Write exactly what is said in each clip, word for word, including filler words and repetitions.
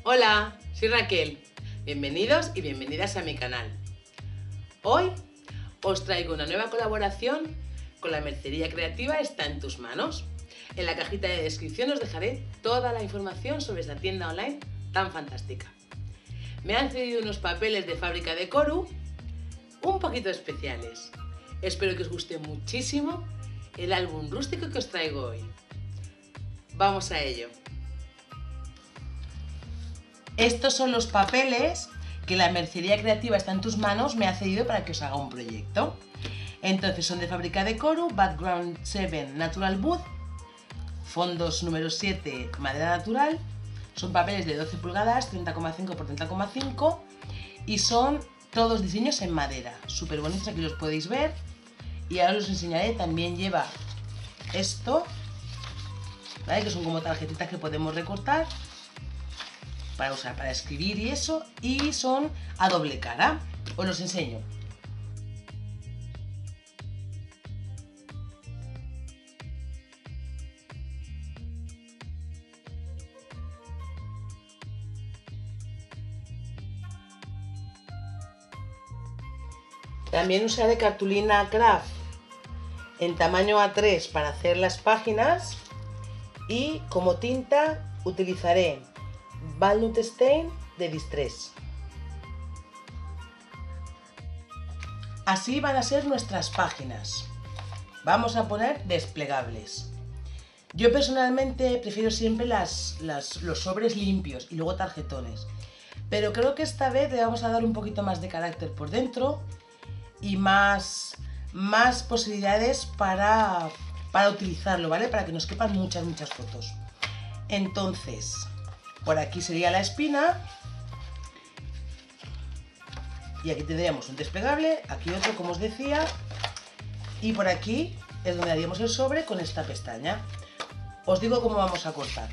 Hola, soy Raquel. Bienvenidos y bienvenidas a mi canal. Hoy os traigo una nueva colaboración con la mercería creativa Está en tus manos. En la cajita de descripción os dejaré toda la información sobre esta tienda online tan fantástica. Me han cedido unos papeles de fábrica de Koru un poquito especiales. Espero que os guste muchísimo el álbum rústico que os traigo hoy. Vamos a ello. Estos son los papeles que la mercería creativa Está en tus manos me ha cedido para que os haga un proyecto. Entonces son de fábrica de Koru, background siete natural wood, fondos número siete madera natural, son papeles de doce pulgadas, treinta coma cinco por treinta coma cinco y son todos diseños en madera, súper bonitos, aquí los podéis ver y ahora os enseñaré. También lleva esto, ¿vale? Que son como tarjetitas que podemos recortar para usar para escribir y eso, y son a doble cara. Os los enseño. También usaré cartulina craft en tamaño A tres para hacer las páginas y como tinta utilizaré Walnut Stain de Distress. Así van a ser nuestras páginas. Vamos a poner desplegables. Yo personalmente prefiero siempre las, las, los sobres limpios y luego tarjetones, pero creo que esta vez le vamos a dar un poquito más de carácter por dentro y más, más posibilidades para, para utilizarlo, ¿vale? Para que nos quepan muchas, muchas fotos. Entonces, por aquí sería la espina y aquí tendríamos un desplegable, aquí otro como os decía, y por aquí es donde haríamos el sobre con esta pestaña. Os digo cómo vamos a cortar.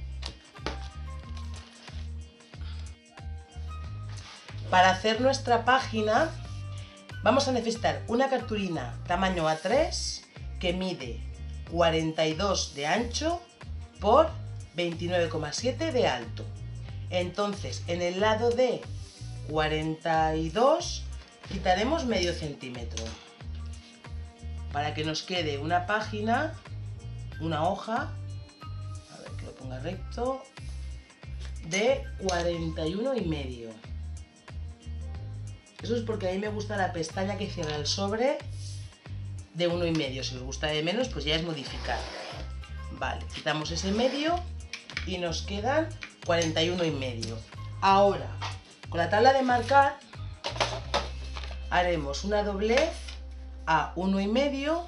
Para hacer nuestra página vamos a necesitar una cartulina tamaño A tres que mide cuarenta y dos de ancho por veintinueve coma siete de alto. Entonces en el lado de cuarenta y dos quitaremos medio centímetro para que nos quede una página, una hoja, a ver que lo ponga recto, de cuarenta y uno y medio. Eso es porque a mí me gusta la pestaña que cierra el sobre de uno y medio. Si os gusta de menos, pues ya es modificar. Vale, quitamos ese medio y nos quedan cuarenta y uno y medio. Ahora, con la tabla de marcar haremos una doblez a uno y medio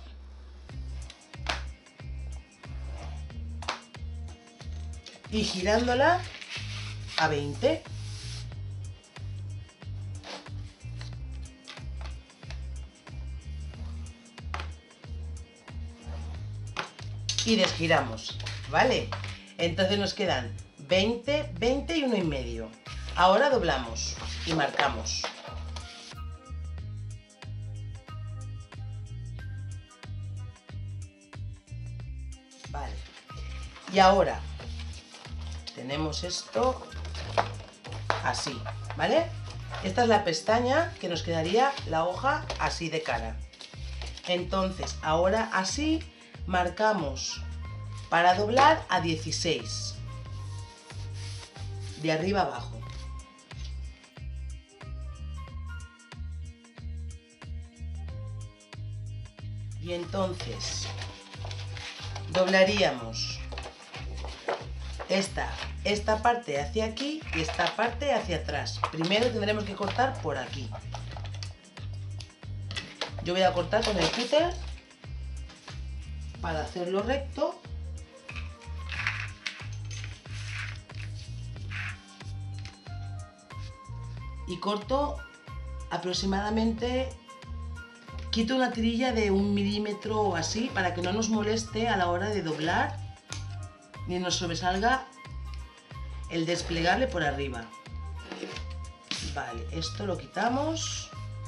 y girándola a veinte. Y desgiramos, ¿vale? Entonces nos quedan veinte, veinte y uno y medio. Ahora doblamos y marcamos. Vale. Y ahora tenemos esto así, ¿vale? Esta es la pestaña que nos quedaría la hoja así de cara. Entonces, ahora así marcamos para doblar a dieciséis, de arriba abajo. Y entonces doblaríamos esta, esta parte hacia aquí y esta parte hacia atrás. Primero tendremos que cortar por aquí. Yo voy a cortar con el cúter para hacerlo recto. Y corto aproximadamente, quito una tirilla de un milímetro o así para que no nos moleste a la hora de doblar ni nos sobresalga el desplegable por arriba. Vale, esto lo quitamos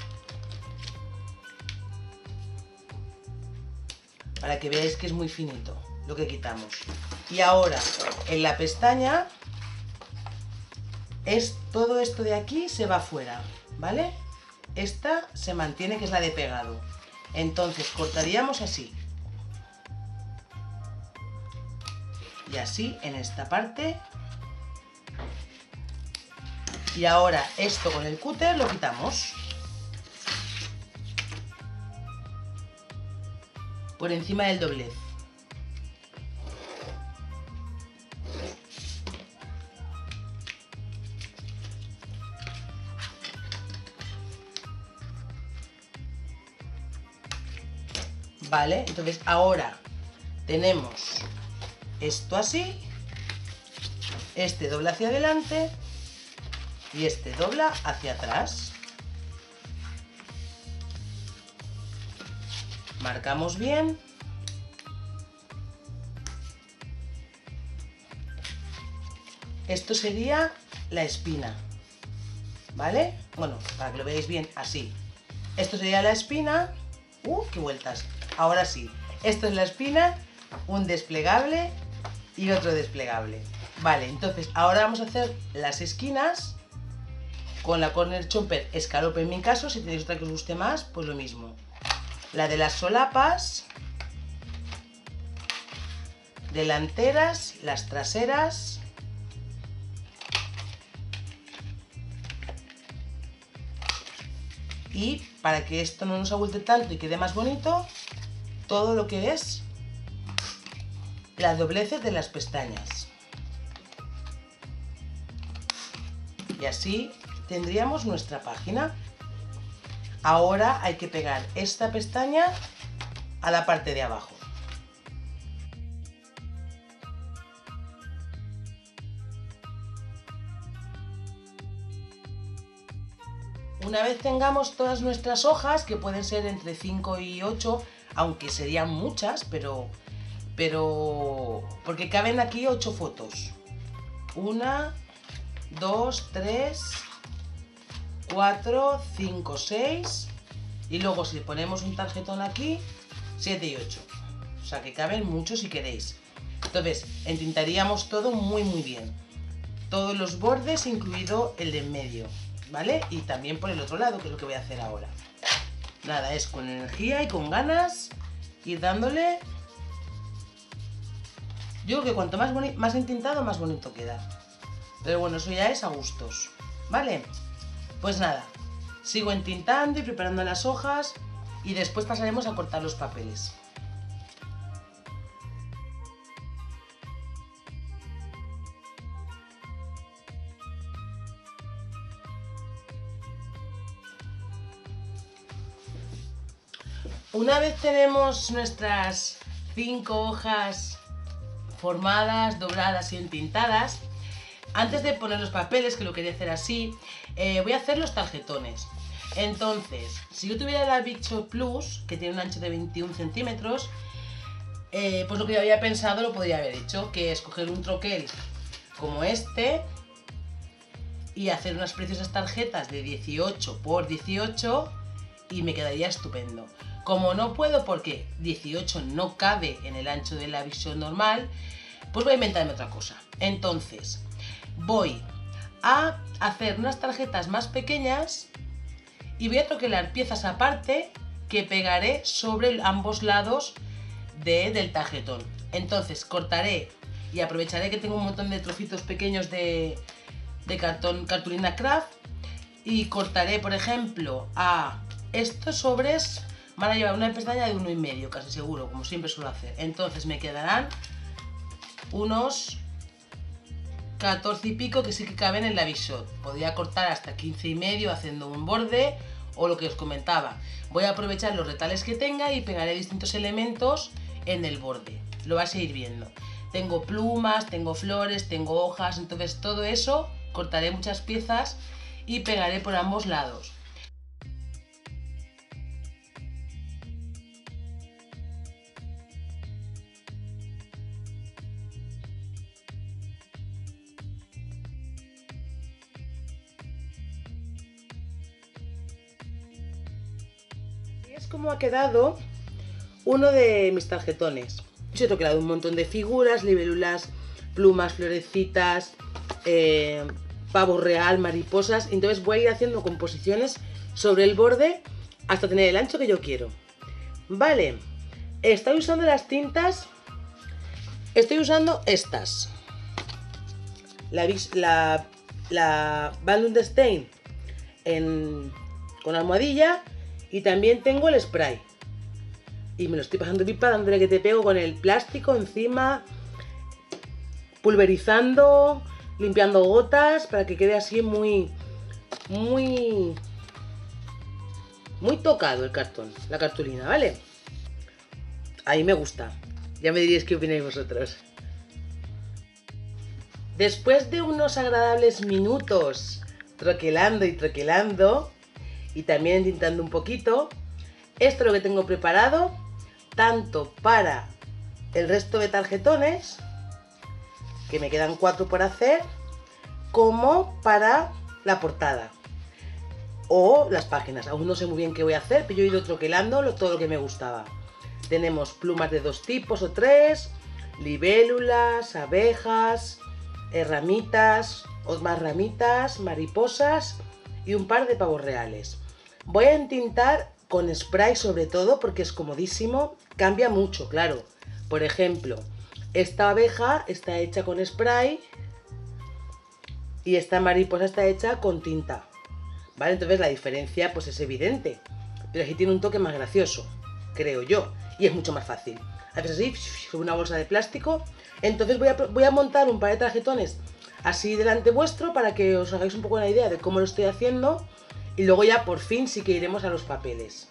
para que veáis que es muy finito lo que quitamos. Y ahora en la pestaña es todo esto de aquí se va fuera, ¿vale? Esta se mantiene, que es la de pegado. Entonces cortaríamos así. Y así en esta parte. Y ahora esto con el cúter lo quitamos. Por encima del doblez. Vale, entonces ahora tenemos esto así, este dobla hacia adelante y este dobla hacia atrás. Marcamos bien. Esto sería la espina, ¿vale? Bueno, para que lo veáis bien, así. Esto sería la espina. ¡Uh, qué vueltas! Ahora sí, esto es la espina, un desplegable y otro desplegable. Vale, entonces ahora vamos a hacer las esquinas con la corner chomper escalope en mi caso. Si tenéis otra que os guste más, pues lo mismo. La de las solapas, delanteras, las traseras. Y para que esto no nos abulte tanto y quede más bonito, todo lo que es las dobleces de las pestañas. Y así tendríamos nuestra página. Ahora hay que pegar esta pestaña a la parte de abajo. Una vez tengamos todas nuestras hojas, que pueden ser entre cinco y ocho, aunque serían muchas, pero, pero porque caben aquí ocho fotos. Una, dos, tres, cuatro, cinco, seis y luego si ponemos un tarjetón aquí, siete y ocho. O sea que caben muchos si queréis. Entonces, entintaríamos todo muy muy bien. Todos los bordes, incluido el de en medio, ¿vale? Y también por el otro lado, que es lo que voy a hacer ahora. Nada, es con energía y con ganas ir dándole. Yo creo que cuanto más, más entintado, más bonito queda. Pero bueno, eso ya es a gustos, ¿vale? Pues nada, sigo entintando y preparando las hojas y después pasaremos a cortar los papeles. Una vez tenemos nuestras cinco hojas formadas, dobladas y entintadas, antes de poner los papeles, que lo quería hacer así, eh, voy a hacer los tarjetones. Entonces, si yo tuviera la Big Shot Plus, que tiene un ancho de veintiún centímetros, eh, pues lo que yo había pensado lo podría haber hecho, que es coger un troquel como este y hacer unas preciosas tarjetas de dieciocho por dieciocho y me quedaría estupendo. Como no puedo porque dieciocho no cabe en el ancho de la visión normal, pues voy a inventarme otra cosa. Entonces, voy a hacer unas tarjetas más pequeñas y voy a troquelar piezas aparte que pegaré sobre ambos lados de, del tarjetón. Entonces cortaré y aprovecharé que tengo un montón de trocitos pequeños de, de cartón, cartulina craft, y cortaré, por ejemplo, a estos sobres. Van a llevar una pestaña de uno y medio, casi seguro, como siempre suelo hacer. Entonces me quedarán unos catorce y pico que sí que caben en la Big Shot. Podría cortar hasta quince y medio haciendo un borde o lo que os comentaba. Voy a aprovechar los retales que tenga y pegaré distintos elementos en el borde. Lo vais a ir viendo. Tengo plumas, tengo flores, tengo hojas, entonces todo eso cortaré muchas piezas y pegaré por ambos lados. Es como ha quedado uno de mis tarjetones. He troquelado un montón de figuras, libélulas, plumas, florecitas, eh, pavo real, mariposas. Entonces voy a ir haciendo composiciones sobre el borde hasta tener el ancho que yo quiero. Vale, estoy usando las tintas, estoy usando estas. La, la, la Van Lundestein en, con almohadilla, y también tengo el spray. Y me lo estoy pasando pipa dándole que te pego con el plástico encima, pulverizando, limpiando gotas para que quede así muy, muy, muy tocado el cartón, la cartulina, ¿vale? A mí me gusta. Ya me diréis qué opináis vosotros. Después de unos agradables minutos troquelando y troquelando, y también tintando un poquito, esto es lo que tengo preparado, tanto para el resto de tarjetones, que me quedan cuatro por hacer, como para la portada o las páginas. Aún no sé muy bien qué voy a hacer, pero yo he ido troquelando todo lo que me gustaba. Tenemos plumas de dos tipos o tres, libélulas, abejas, ramitas, o más ramitas, mariposas y un par de pavos reales. Voy a entintar con spray sobre todo porque es comodísimo, cambia mucho, claro. Por ejemplo, esta abeja está hecha con spray y esta mariposa está hecha con tinta, ¿vale? Entonces la diferencia pues es evidente, pero aquí tiene un toque más gracioso, creo yo, y es mucho más fácil. Haces así, sobre una bolsa de plástico. Entonces voy a, voy a montar un par de tarjetones así delante vuestro para que os hagáis un poco una idea de cómo lo estoy haciendo, y luego ya por fin sí que iremos a los papeles.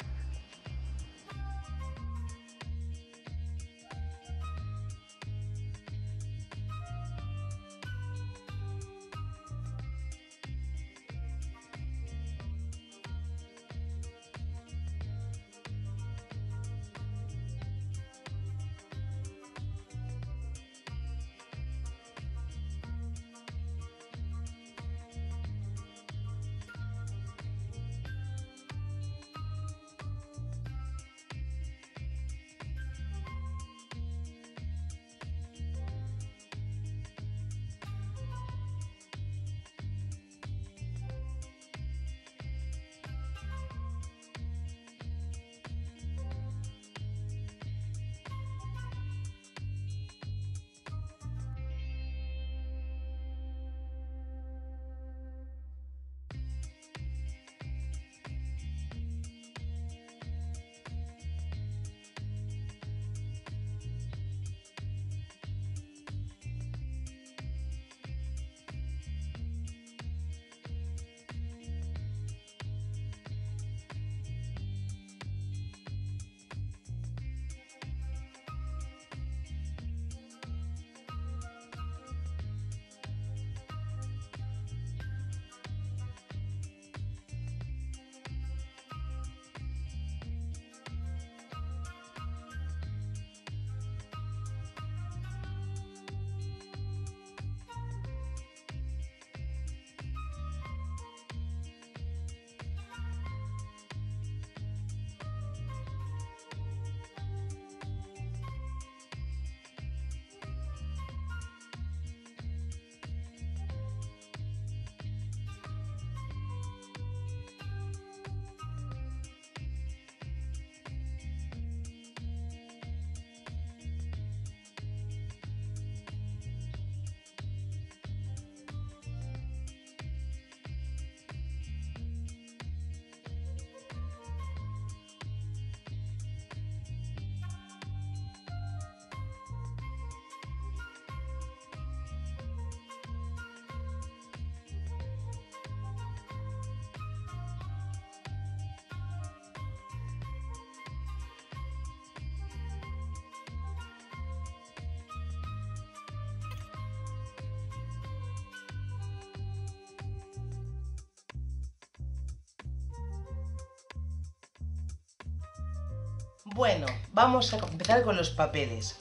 Bueno, vamos a empezar con los papeles.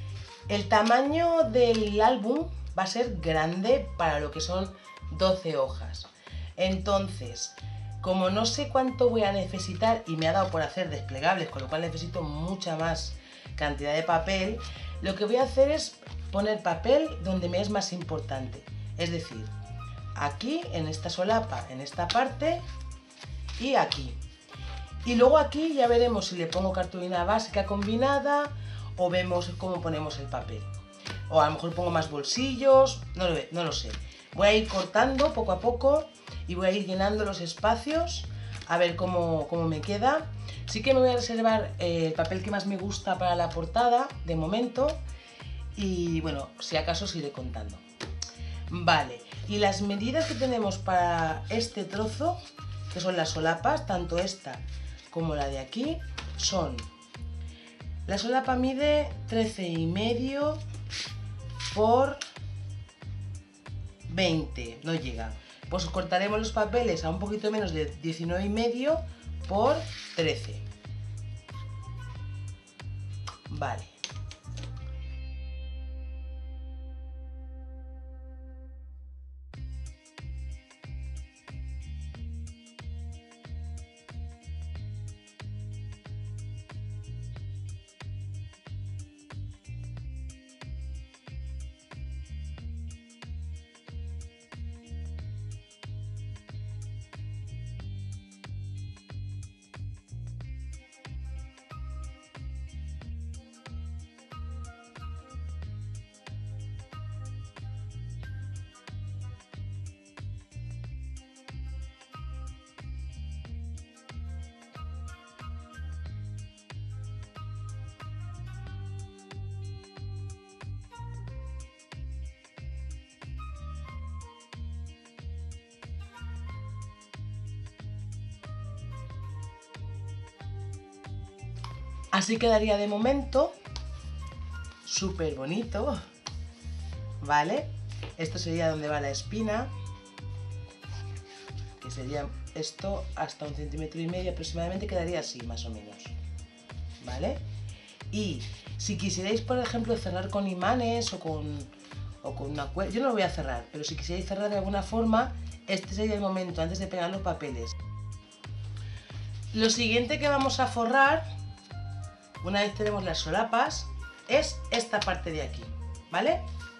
El tamaño del álbum va a ser grande para lo que son doce hojas. Entonces, como no sé cuánto voy a necesitar y me ha dado por hacer desplegables, con lo cual necesito mucha más cantidad de papel, lo que voy a hacer es poner papel donde me es más importante. Es decir, aquí, en esta solapa, en esta parte y aquí. Y luego aquí ya veremos si le pongo cartulina básica combinada o vemos cómo ponemos el papel. O a lo mejor pongo más bolsillos, no lo, no lo sé. Voy a ir cortando poco a poco y voy a ir llenando los espacios a ver cómo, cómo me queda. Sí que me voy a reservar eh, el papel que más me gusta para la portada, de momento. Y bueno, si acaso os iré contando. Vale, y las medidas que tenemos para este trozo, que son las solapas, tanto esta como la de aquí, son... La solapa mide trece y medio por veinte, no llega. Pues cortaremos los papeles a un poquito menos de diecinueve y medio por trece. Vale. Así quedaría de momento, súper bonito, ¿vale? Esto sería donde va la espina, que sería esto hasta un centímetro y medio aproximadamente, quedaría así más o menos, ¿vale? Y si quisierais, por ejemplo, cerrar con imanes o con, o con una cuerda, yo no lo voy a cerrar, pero si quisierais cerrar de alguna forma, este sería el momento antes de pegar los papeles. Lo siguiente que vamos a forrar, una vez tenemos las solapas, es esta parte de aquí, ¿vale?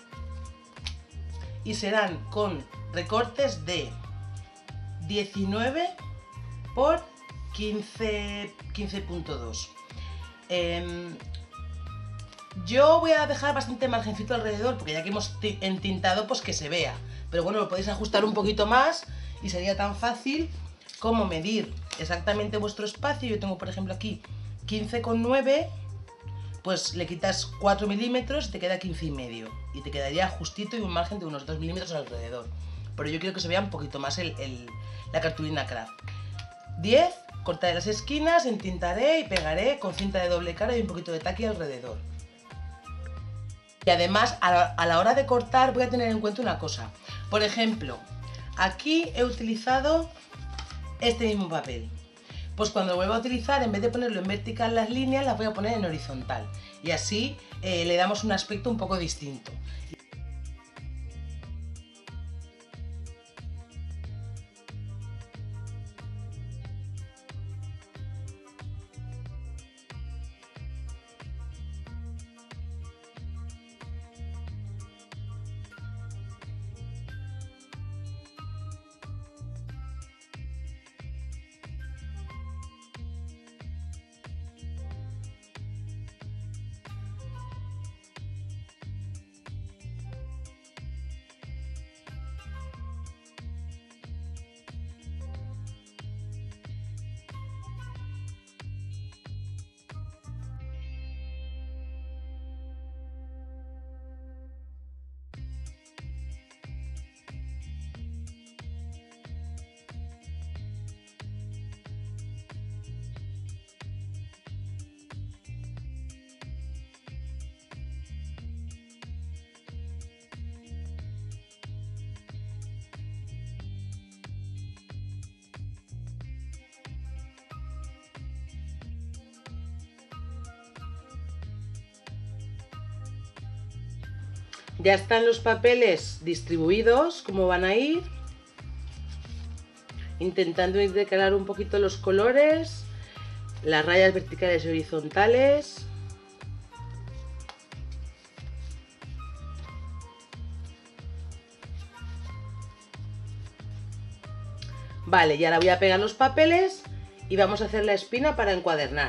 Y serán con recortes de diecinueve por quince punto dos. Eh, yo voy a dejar bastante margencito alrededor, porque ya que hemos entintado, pues que se vea. Pero bueno, lo podéis ajustar un poquito más y sería tan fácil como medir exactamente vuestro espacio. Yo tengo, por ejemplo, aquí quince coma nueve, pues le quitas cuatro milímetros y te queda quince y medio. Y te quedaría justito y un margen de unos dos milímetros alrededor. Pero yo quiero que se vea un poquito más el, el, la cartulina craft. diez, cortaré las esquinas, entintaré y pegaré con cinta de doble cara y un poquito de taqui alrededor. Y además, a la, a la hora de cortar voy a tener en cuenta una cosa. Por ejemplo, aquí he utilizado este mismo papel. Pues cuando lo vuelva a utilizar, en vez de ponerlo en vertical las líneas, las voy a poner en horizontal. Y así eh, le damos un aspecto un poco distinto. Ya están los papeles distribuidos, como van a ir. Intentando intercalar un poquito los colores, las rayas verticales y horizontales. Vale, y ahora voy a pegar los papeles y vamos a hacer la espina para encuadernar.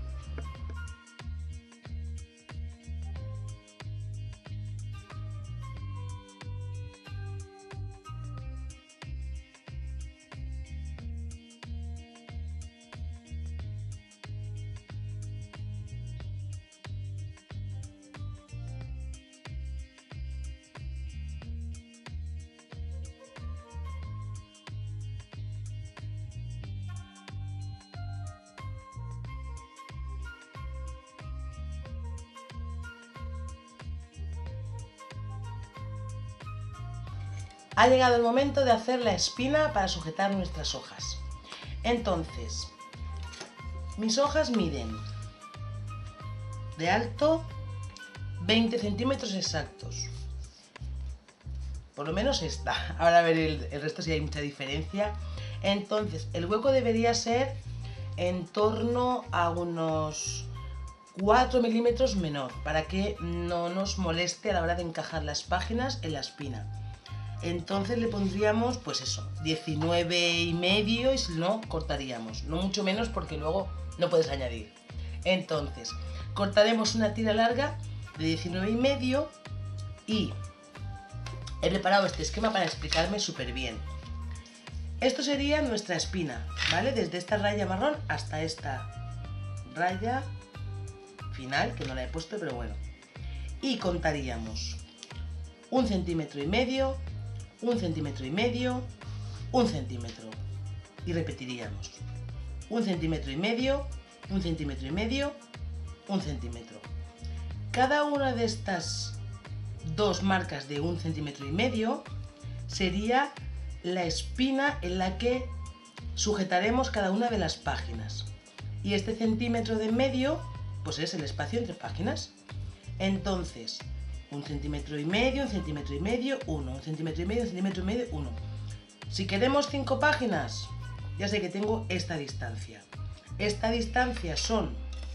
Ha llegado el momento de hacer la espina para sujetar nuestras hojas. Entonces, mis hojas miden de alto veinte centímetros exactos. Por lo menos esta. Ahora a ver el, el resto si hay mucha diferencia. Entonces, el hueco debería ser en torno a unos cuatro milímetros menor, para que no nos moleste a la hora de encajar las páginas en la espina. Entonces le pondríamos, pues eso, diecinueve y medio, y si no, cortaríamos. No mucho menos porque luego no puedes añadir. Entonces, cortaremos una tira larga de diecinueve y medio y he preparado este esquema para explicarme súper bien. Esto sería nuestra espina, ¿vale? Desde esta raya marrón hasta esta raya final, que no la he puesto, pero bueno. Y contaríamos un centímetro y medio, un centímetro y medio, un centímetro. Y repetiríamos. Un centímetro y medio, un centímetro y medio, un centímetro. Cada una de estas dos marcas de un centímetro y medio sería la espina en la que sujetaremos cada una de las páginas. Y este centímetro de medio, pues es el espacio entre páginas. Entonces, un centímetro y medio, un centímetro y medio, uno, un centímetro y medio, un centímetro y medio, uno. Si queremos cinco páginas, ya sé que tengo esta distancia. Esta distancia son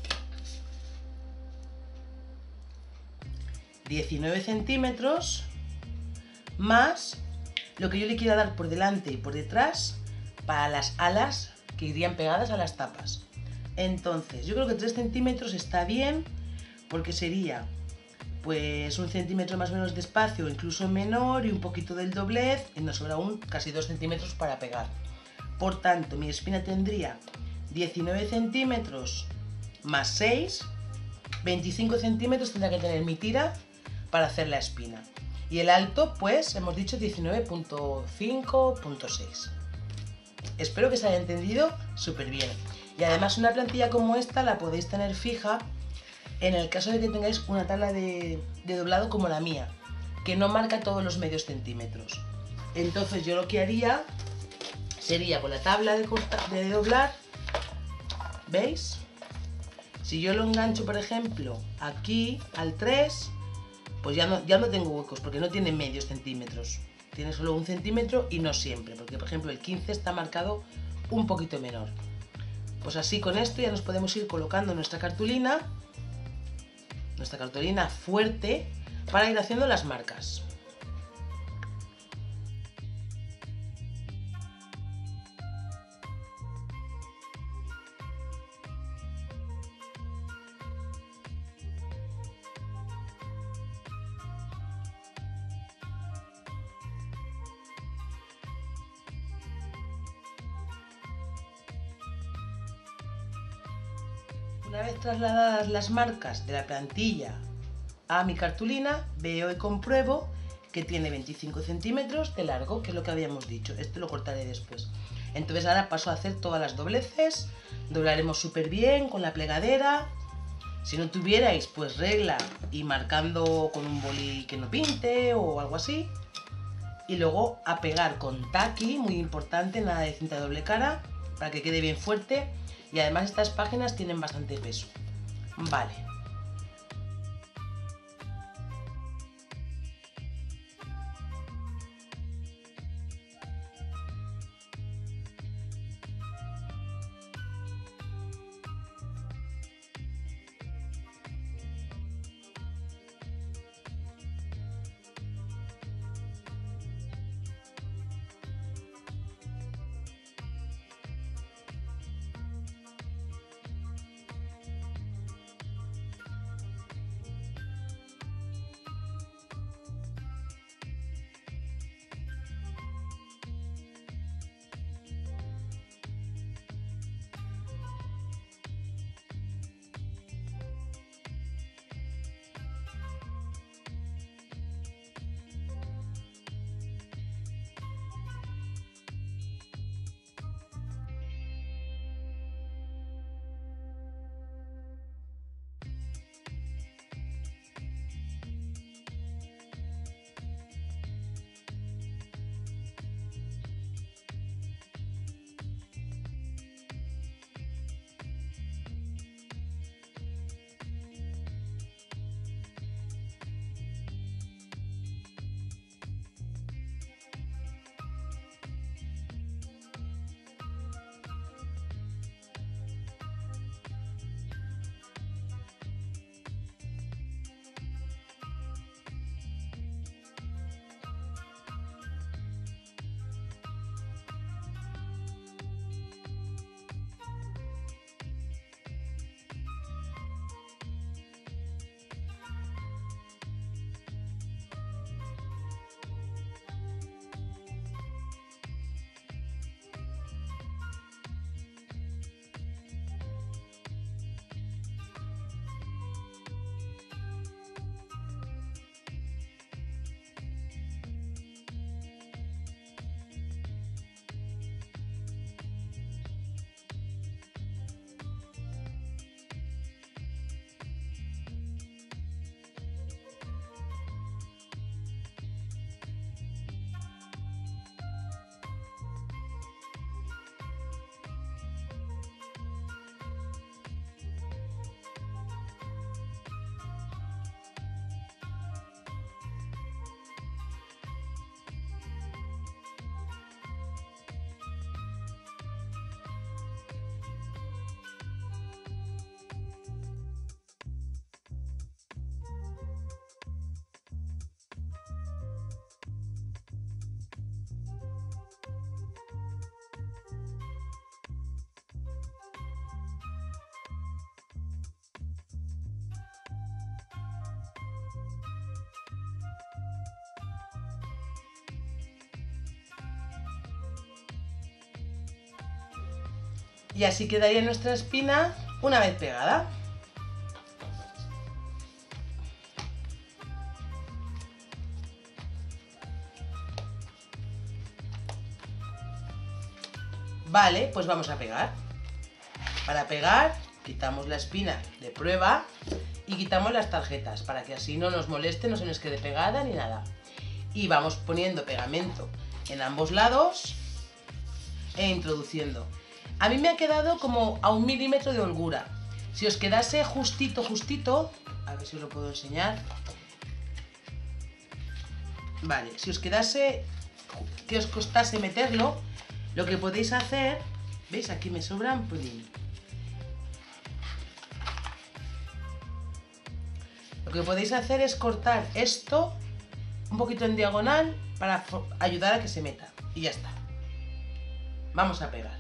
diecinueve centímetros más lo que yo le quiera dar por delante y por detrás para las alas que irían pegadas a las tapas. Entonces, yo creo que tres centímetros está bien, porque sería pues un centímetro más o menos de espacio, incluso menor, y un poquito del doblez, y nos sobra aún casi dos centímetros para pegar. Por tanto, mi espina tendría diecinueve centímetros más seis, veinticinco centímetros tendrá que tener mi tira para hacer la espina. Y el alto, pues, hemos dicho diecinueve punto cinco punto seis. Espero que se haya entendido súper bien. Y además una plantilla como esta la podéis tener fija en el caso de que tengáis una tabla de, de doblado como la mía, que no marca todos los medios centímetros. Entonces yo lo que haría sería con la tabla de, de doblar, ¿veis? Si yo lo engancho, por ejemplo, aquí al tres, pues ya no, ya no tengo huecos, porque no tiene medios centímetros. Tiene solo un centímetro y no siempre, porque por ejemplo el quince está marcado un poquito menor. Pues así con esto ya nos podemos ir colocando nuestra cartulina, nuestra cartulina fuerte, para ir haciendo las marcas. Una vez trasladadas las marcas de la plantilla a mi cartulina, veo y compruebo que tiene veinticinco centímetros de largo, que es lo que habíamos dicho. Esto lo cortaré después. Entonces ahora paso a hacer todas las dobleces, doblaremos súper bien con la plegadera. Si no tuvierais, pues regla y marcando con un boli que no pinte o algo así. Y luego a pegar con taqui, muy importante, nada de cinta de doble cara, para que quede bien fuerte. Y además estas páginas tienen bastante peso. Vale. Y así quedaría nuestra espina una vez pegada. Vale, pues vamos a pegar. Para pegar, quitamos la espina de prueba y quitamos las tarjetas, para que así no nos moleste, no se nos quede pegada ni nada. Y vamos poniendo pegamento en ambos lados e introduciendo. A mí me ha quedado como a un milímetro de holgura. Si os quedase justito, justito, a ver si os lo puedo enseñar. Vale, si os quedase, que os costase meterlo, lo que podéis hacer, ¿veis? Aquí me sobra un pelín. Lo que podéis hacer es cortar esto un poquito en diagonal para ayudar a que se meta. Y ya está. Vamos a pegar.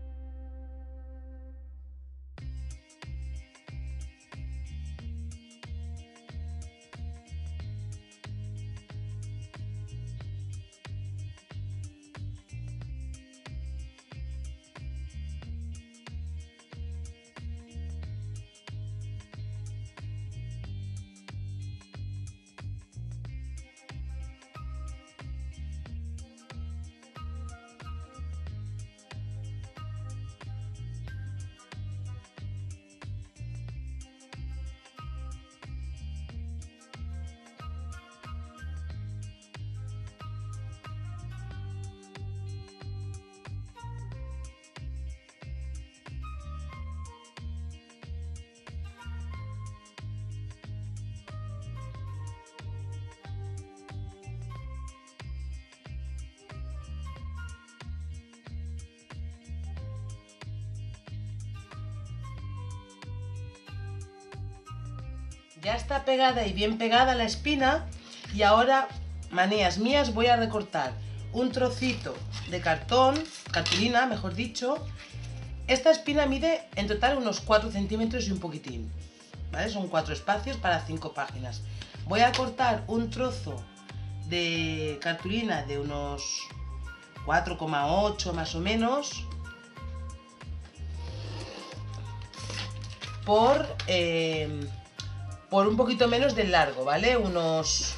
Ya está pegada y bien pegada la espina y ahora, manías mías, voy a recortar un trocito de cartón, cartulina mejor dicho. Esta espina mide en total unos cuatro centímetros y un poquitín, ¿vale? Son cuatro espacios para cinco páginas. Voy a cortar un trozo de cartulina de unos cuatro coma ocho más o menos por... Eh, por un poquito menos del largo, ¿vale? Unos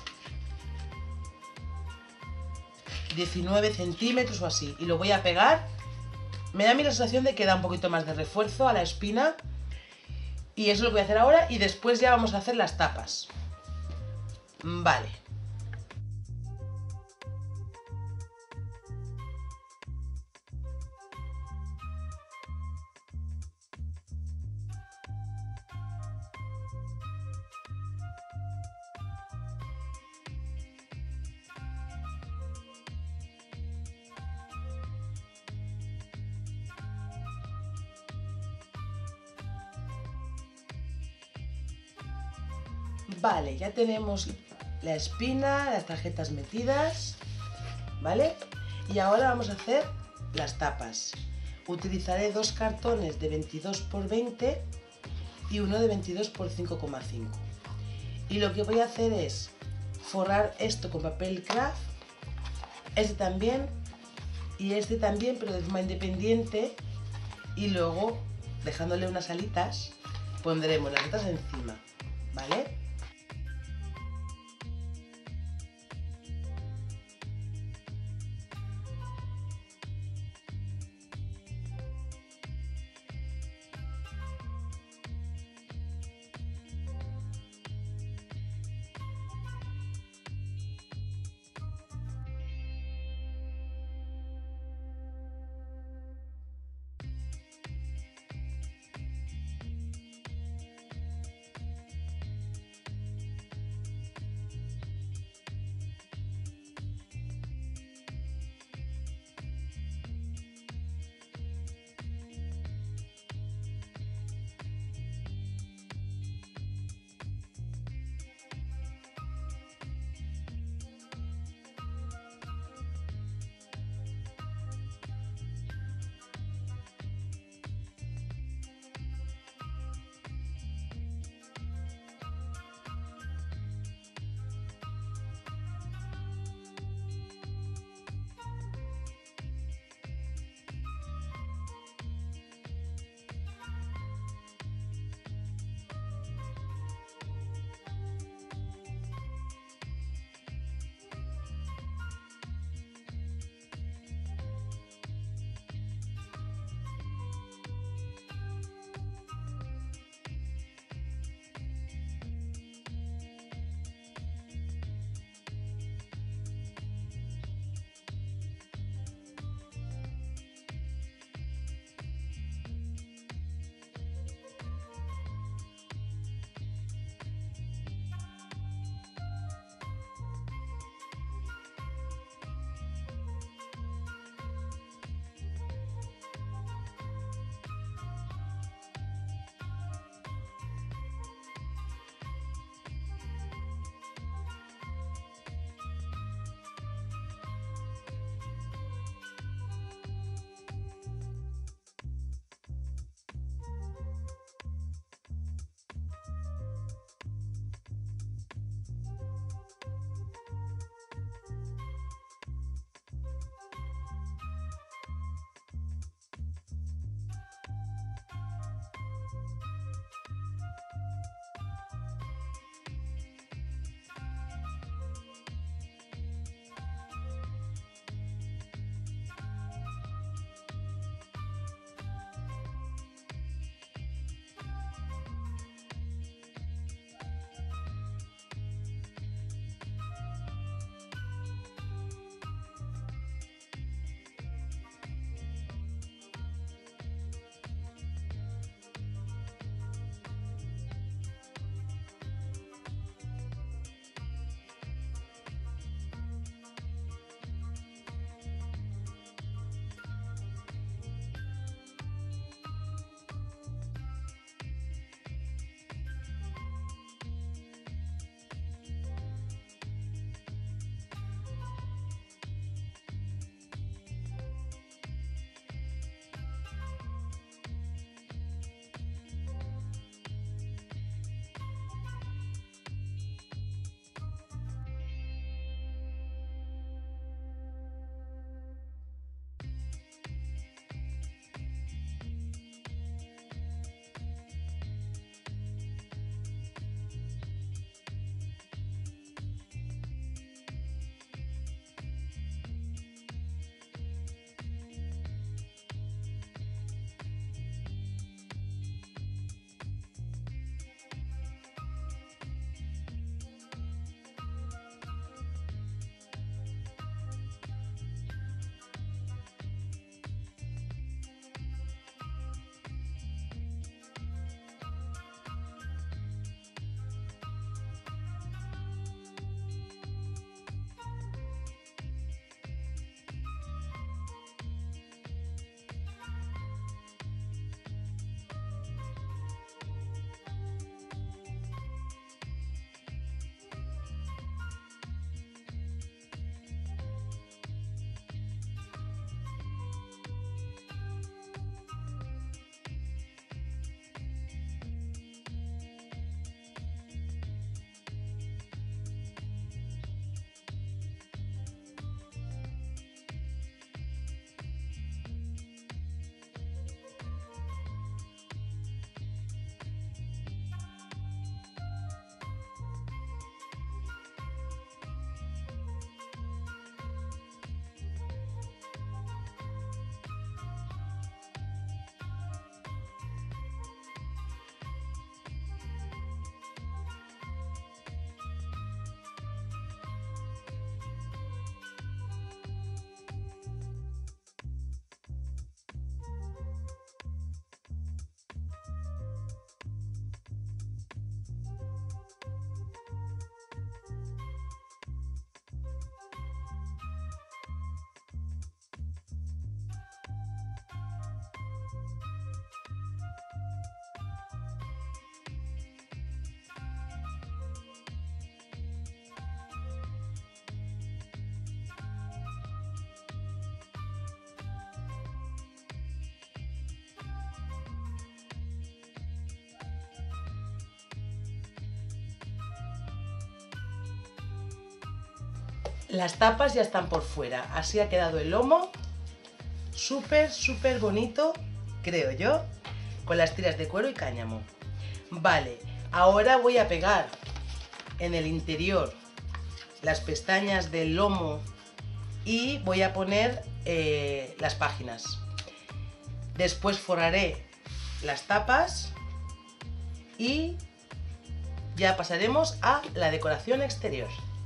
diecinueve centímetros o así. Y lo voy a pegar. Me da a mí la sensación de que da un poquito más de refuerzo a la espina. Y eso lo voy a hacer ahora y después ya vamos a hacer las tapas. Vale. Vale, ya tenemos la espina, las tarjetas metidas, ¿vale? Y ahora vamos a hacer las tapas. Utilizaré dos cartones de veintidós por veinte y uno de veintidós por cinco coma cinco. Y lo que voy a hacer es forrar esto con papel craft, este también y este también, pero de forma independiente, y luego, dejándole unas alitas, pondremos las otras encima, ¿vale? Las tapas ya están por fuera, así ha quedado el lomo, súper, súper bonito, creo yo, con las tiras de cuero y cáñamo. Vale, ahora voy a pegar en el interior las pestañas del lomo y voy a poner eh, las páginas. Después forraré las tapas y ya pasaremos a la decoración exterior.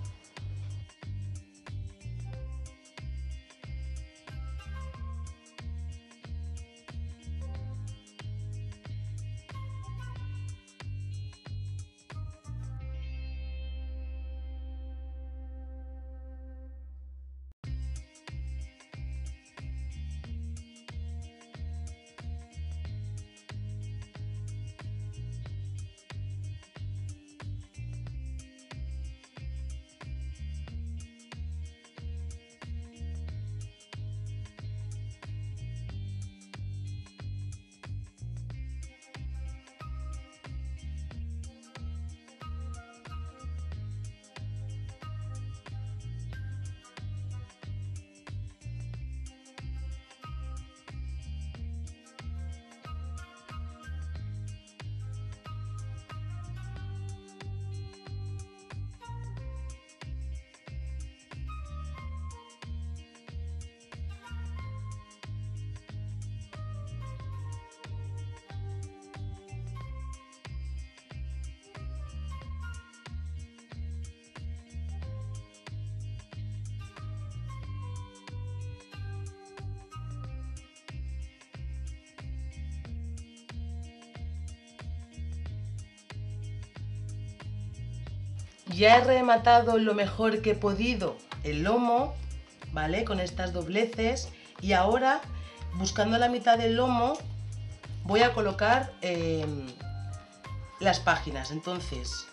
Ya he rematado lo mejor que he podido el lomo, ¿vale? Con estas dobleces, y ahora, buscando la mitad del lomo, voy a colocar eh, las páginas. Entonces,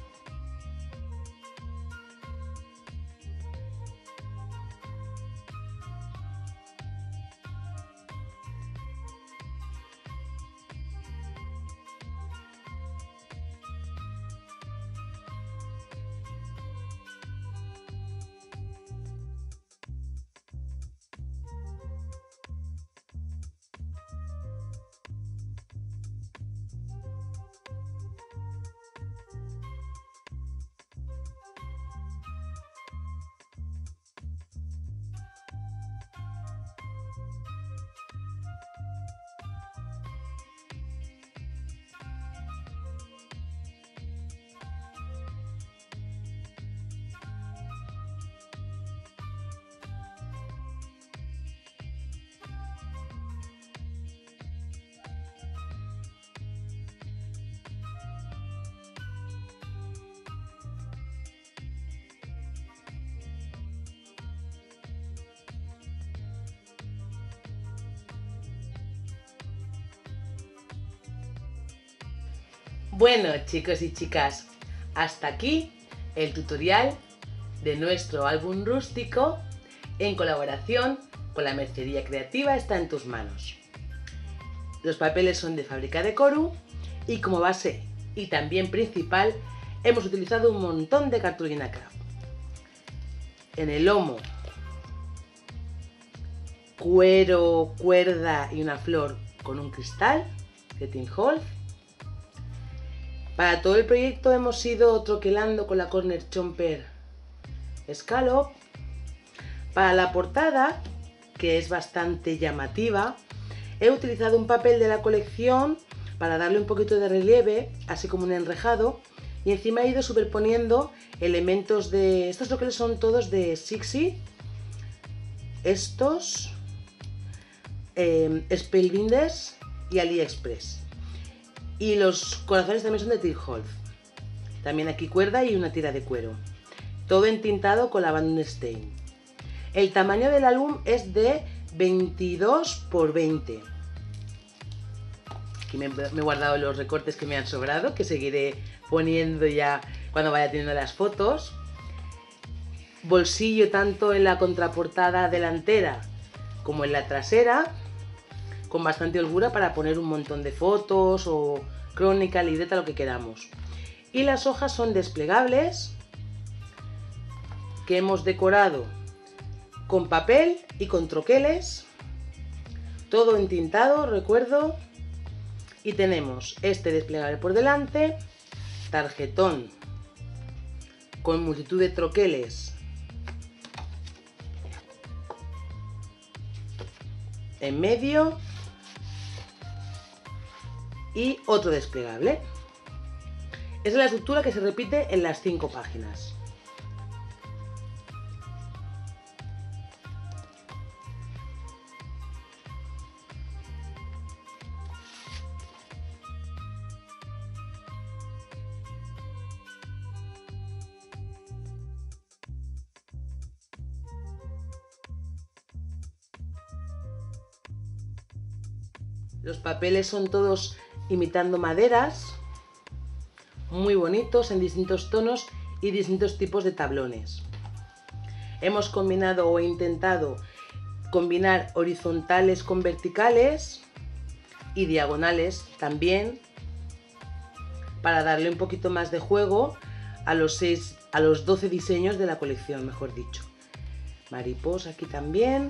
bueno, chicos y chicas, hasta aquí el tutorial de nuestro álbum rústico en colaboración con la Mercería Creativa Está en Tus Manos. Los papeles son de fábrica de Koru y como base y también principal hemos utilizado un montón de cartulina craft. En el lomo, cuero, cuerda y una flor con un cristal de Tin Holz. Para todo el proyecto hemos ido troquelando con la Corner Chomper Scallop. Para la portada, que es bastante llamativa, he utilizado un papel de la colección para darle un poquito de relieve, así como un enrejado, y encima he ido superponiendo elementos de... Estos troqueles son todos de Sixi, estos, eh, Spellbinders y AliExpress. Y los corazones también son de Tin Holz. También aquí cuerda y una tira de cuero. Todo entintado con la Van Steen. El tamaño del álbum es de veintidós por veinte. Aquí me, me he guardado los recortes que me han sobrado, que seguiré poniendo ya cuando vaya teniendo las fotos. Bolsillo tanto en la contraportada delantera como en la trasera, con bastante holgura para poner un montón de fotos o crónica, libreta, lo que queramos. Y las hojas son desplegables que hemos decorado con papel y con troqueles, todo entintado, recuerdo, y tenemos este desplegable por delante, tarjetón con multitud de troqueles en medio y otro desplegable. Esa es la estructura que se repite en las cinco páginas. Los papeles son todos imitando maderas, muy bonitos en distintos tonos y distintos tipos de tablones. Hemos combinado o intentado combinar horizontales con verticales y diagonales también, para darle un poquito más de juego a los, seis, a los doce diseños de la colección, mejor dicho. Mariposa aquí también.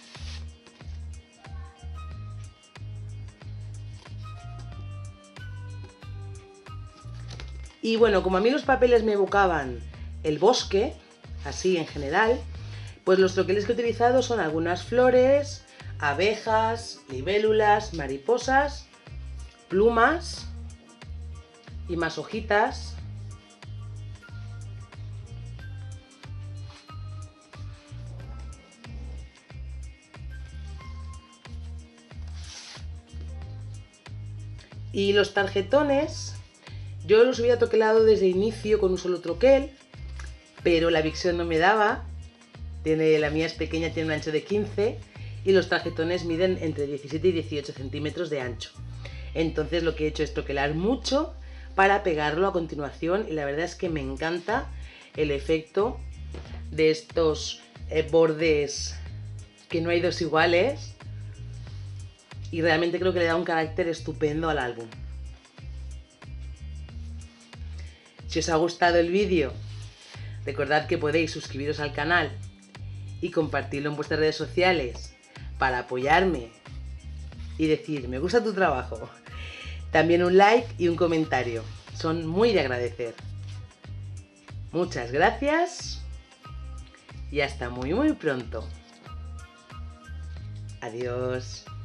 Y bueno, como a mí los papeles me evocaban el bosque, así en general, pues los troqueles que he utilizado son algunas flores, abejas, libélulas, mariposas, plumas y más hojitas. Y los tarjetones, yo los hubiera troquelado desde el inicio con un solo troquel, pero la Vixión no me daba. Tiene, la mía es pequeña, tiene un ancho de quince y los tarjetones miden entre diecisiete y dieciocho centímetros de ancho. Entonces lo que he hecho es troquelar mucho para pegarlo a continuación, y la verdad es que me encanta el efecto de estos eh, bordes que no hay dos iguales, y realmente creo que le da un carácter estupendo al álbum. Si os ha gustado el vídeo, recordad que podéis suscribiros al canal y compartirlo en vuestras redes sociales para apoyarme y decir me gusta tu trabajo. También un like y un comentario, son muy de agradecer. Muchas gracias y hasta muy muy pronto. Adiós.